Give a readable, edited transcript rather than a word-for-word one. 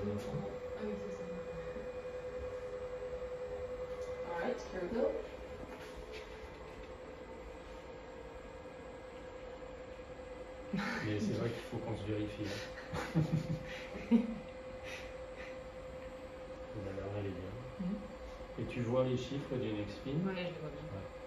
ton enfant. Ah oui, c'est ça. Alright, here we go. Mais c'est vrai qu'il faut qu'on se vérifie. Hein. La dernière, elle est bien. Et tu vois les chiffres du next spin? Ouais, je le vois bien. Ouais.